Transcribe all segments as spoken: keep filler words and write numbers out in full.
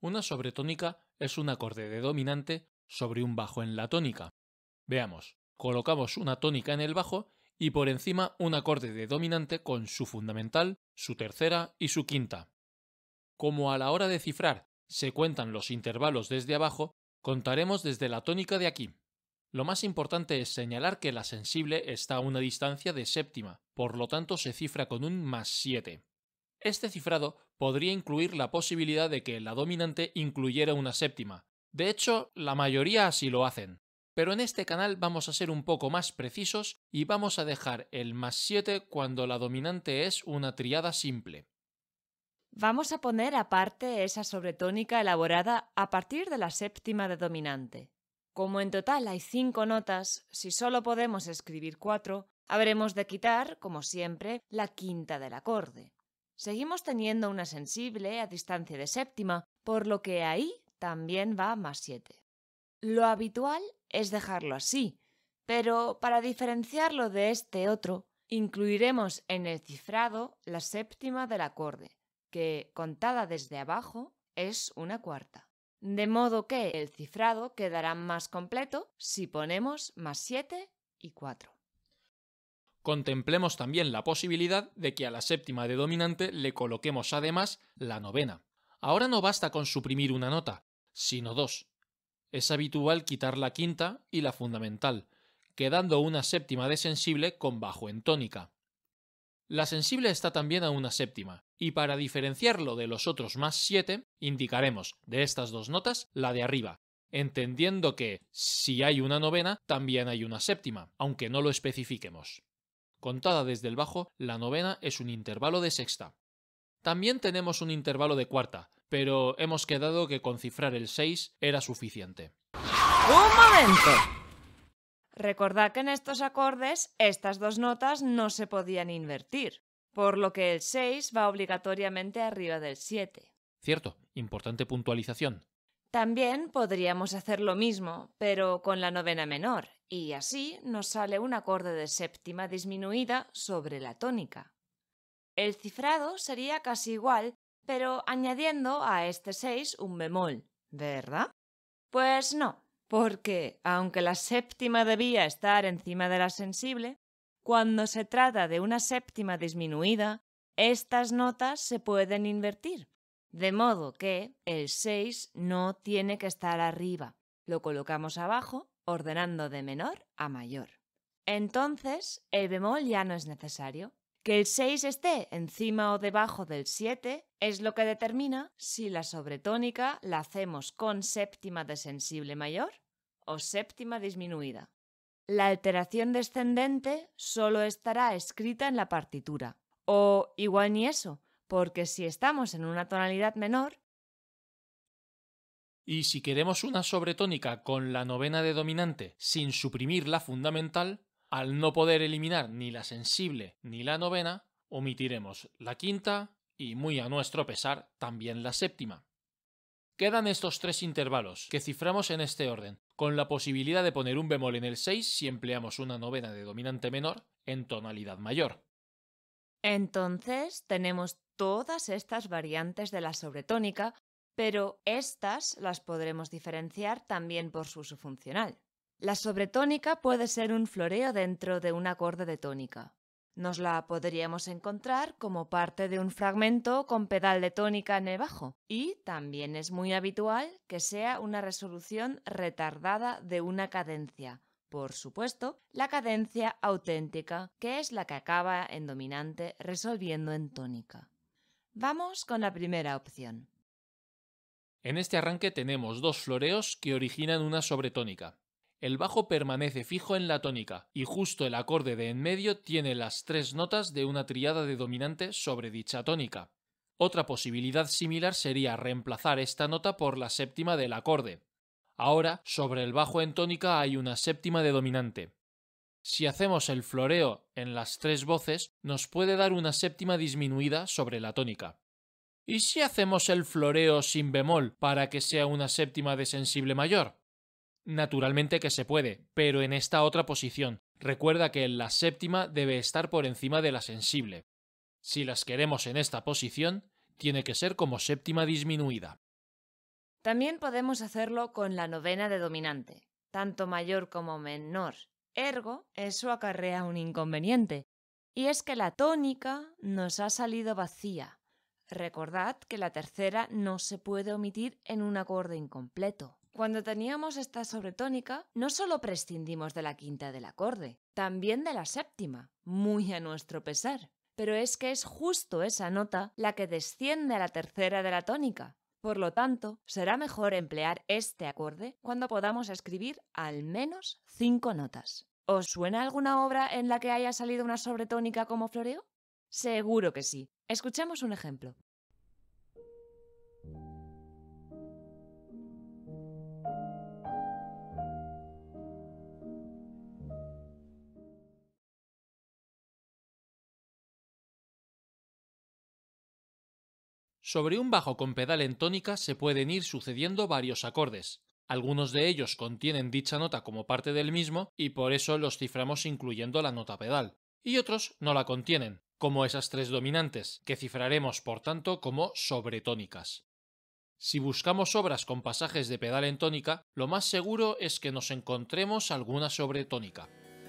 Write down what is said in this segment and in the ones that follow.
Una sobretónica es un acorde de dominante sobre un bajo en la tónica. Veamos, colocamos una tónica en el bajo y por encima un acorde de dominante con su fundamental, su tercera y su quinta. Como a la hora de cifrar se cuentan los intervalos desde abajo, contaremos desde la tónica de aquí. Lo más importante es señalar que la sensible está a una distancia de séptima, por lo tanto se cifra con un más siete. Este cifrado podría incluir la posibilidad de que la dominante incluyera una séptima. De hecho, la mayoría así lo hacen. Pero en este canal vamos a ser un poco más precisos y vamos a dejar el más siete cuando la dominante es una tríada simple. Vamos a poner aparte esa sobretónica elaborada a partir de la séptima de dominante. Como en total hay cinco notas, si solo podemos escribir cuatro, habremos de quitar, como siempre, la quinta del acorde. Seguimos teniendo una sensible a distancia de séptima, por lo que ahí también va más siete. Lo habitual es dejarlo así, pero para diferenciarlo de este otro, incluiremos en el cifrado la séptima del acorde, que, contada desde abajo, es una cuarta. De modo que el cifrado quedará más completo si ponemos más siete y cuatro. Contemplemos también la posibilidad de que a la séptima de dominante le coloquemos además la novena. Ahora no basta con suprimir una nota, sino dos. Es habitual quitar la quinta y la fundamental, quedando una séptima de sensible con bajo en tónica. La sensible está también a una séptima, y para diferenciarlo de los otros más siete, indicaremos de estas dos notas la de arriba, entendiendo que si hay una novena, también hay una séptima, aunque no lo especifiquemos. Contada desde el bajo, la novena es un intervalo de sexta. También tenemos un intervalo de cuarta, pero hemos quedado que con cifrar el seis era suficiente. ¡Un momento! Recordad que en estos acordes estas dos notas no se podían invertir, por lo que el seis va obligatoriamente arriba del siete. Cierto, importante puntualización. También podríamos hacer lo mismo, pero con la novena menor, y así nos sale un acorde de séptima disminuida sobre la tónica. El cifrado sería casi igual, pero añadiendo a este seis un bemol, ¿verdad? Pues no, porque aunque la séptima debía estar encima de la sensible, cuando se trata de una séptima disminuida, estas notas se pueden invertir. De modo que el seis no tiene que estar arriba. Lo colocamos abajo, ordenando de menor a mayor. Entonces, el bemol ya no es necesario. Que el seis esté encima o debajo del siete es lo que determina si la sobretónica la hacemos con séptima de sensible mayor o séptima disminuida. La alteración descendente solo estará escrita en la partitura. O igual ni eso, porque si estamos en una tonalidad menor... Y si queremos una sobretónica con la novena de dominante sin suprimir la fundamental, al no poder eliminar ni la sensible ni la novena, omitiremos la quinta y, muy a nuestro pesar, también la séptima. Quedan estos tres intervalos, que ciframos en este orden, con la posibilidad de poner un bemol en el seis si empleamos una novena de dominante menor en tonalidad mayor. Entonces tenemos todas estas variantes de la sobretónica, pero estas las podremos diferenciar también por su uso funcional. La sobretónica puede ser un floreo dentro de un acorde de tónica. Nos la podríamos encontrar como parte de un fragmento con pedal de tónica en el bajo, y también es muy habitual que sea una resolución retardada de una cadencia. Por supuesto, la cadencia auténtica, que es la que acaba en dominante resolviendo en tónica. Vamos con la primera opción. En este arranque tenemos dos floreos que originan una sobretónica. El bajo permanece fijo en la tónica y justo el acorde de en medio tiene las tres notas de una tríada de dominante sobre dicha tónica. Otra posibilidad similar sería reemplazar esta nota por la séptima del acorde. Ahora, sobre el bajo en tónica hay una séptima de dominante. Si hacemos el floreo en las tres voces, nos puede dar una séptima disminuida sobre la tónica. ¿Y si hacemos el floreo sin bemol para que sea una séptima de sensible mayor? Naturalmente que se puede, pero en esta otra posición. Recuerda que la séptima debe estar por encima de la sensible. Si las queremos en esta posición, tiene que ser como séptima disminuida. También podemos hacerlo con la novena de dominante, tanto mayor como menor. Ergo, eso acarrea un inconveniente, y es que la tónica nos ha salido vacía. Recordad que la tercera no se puede omitir en un acorde incompleto. Cuando teníamos esta sobretónica, no solo prescindimos de la quinta del acorde, también de la séptima, muy a nuestro pesar. Pero es que es justo esa nota la que desciende a la tercera de la tónica. Por lo tanto, será mejor emplear este acorde cuando podamos escribir al menos cinco notas. ¿Os suena alguna obra en la que haya salido una sobretónica como floreo? Seguro que sí. Escuchemos un ejemplo. Sobre un bajo con pedal en tónica se pueden ir sucediendo varios acordes. Algunos de ellos contienen dicha nota como parte del mismo y por eso los ciframos incluyendo la nota pedal. Y otros no la contienen, como esas tres dominantes, que cifraremos por tanto como sobretónicas. Si buscamos obras con pasajes de pedal en tónica, lo más seguro es que nos encontremos alguna sobretónica.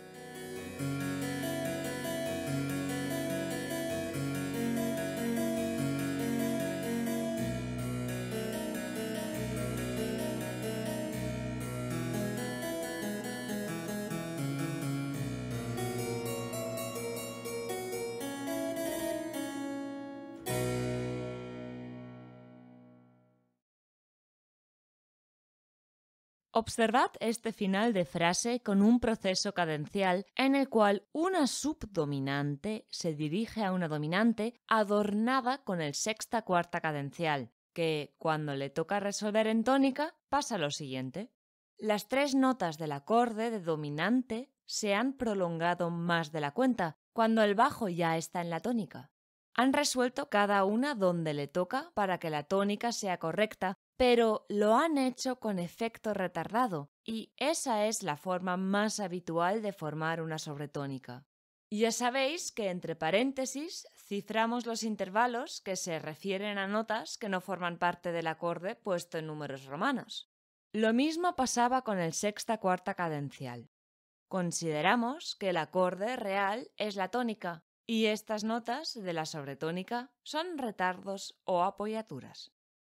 Observad este final de frase con un proceso cadencial en el cual una subdominante se dirige a una dominante adornada con el sexta cuarta cadencial, que, cuando le toca resolver en tónica, pasa lo siguiente. Las tres notas del acorde de dominante se han prolongado más de la cuenta, cuando el bajo ya está en la tónica. Han resuelto cada una donde le toca para que la tónica sea correcta, pero lo han hecho con efecto retardado, y esa es la forma más habitual de formar una sobretónica. Ya sabéis que entre paréntesis ciframos los intervalos que se refieren a notas que no forman parte del acorde puesto en números romanos. Lo mismo pasaba con el sexta cuarta cadencial. Consideramos que el acorde real es la tónica, y estas notas de la sobretónica son retardos o apoyaturas.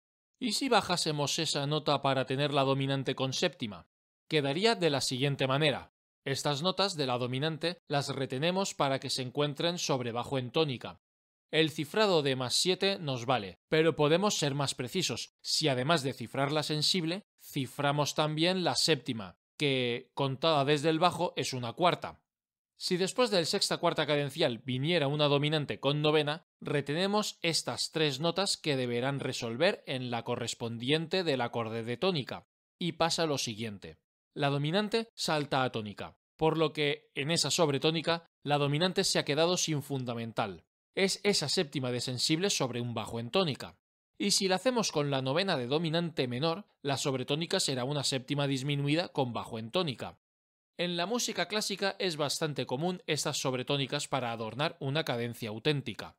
¿Y si bajásemos esa nota para tener la dominante con séptima? Quedaría de la siguiente manera. Estas notas de la dominante las retenemos para que se encuentren sobre bajo en tónica. El cifrado de más siete nos vale, pero podemos ser más precisos si además de cifrar la sensible, ciframos también la séptima, que, contada desde el bajo, es una cuarta. Si después del sexta cuarta cadencial viniera una dominante con novena, retenemos estas tres notas que deberán resolver en la correspondiente del acorde de tónica, y pasa lo siguiente. La dominante salta a tónica, por lo que en esa sobretónica la dominante se ha quedado sin fundamental. Es esa séptima de sensible sobre un bajo en tónica. Y si la hacemos con la novena de dominante menor, la sobretónica será una séptima disminuida con bajo en tónica. En la música clásica es bastante común estas sobretónicas para adornar una cadencia auténtica.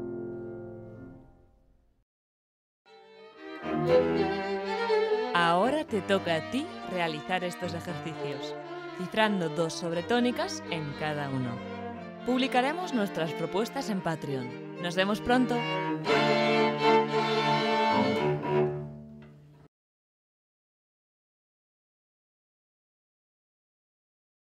Ahora Ahora te toca a ti realizar estos ejercicios, cifrando dos sobretónicas en cada uno. Publicaremos nuestras propuestas en Patreon. ¡Nos vemos pronto!